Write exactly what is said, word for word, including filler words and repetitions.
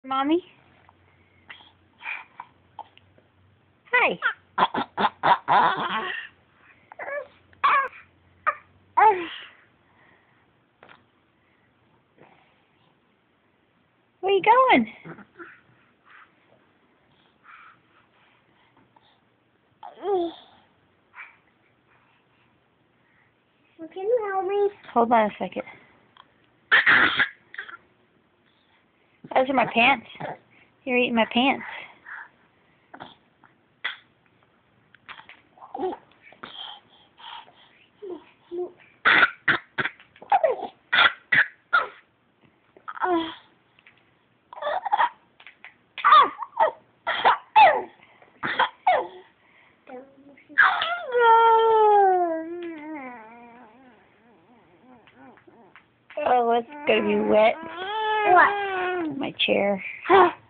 Mommy? Hi. Where are you going? Can you help me? Hold on a second. Those are my pants. You're eating my pants. Oh, it's gonna be wet. What? My chair.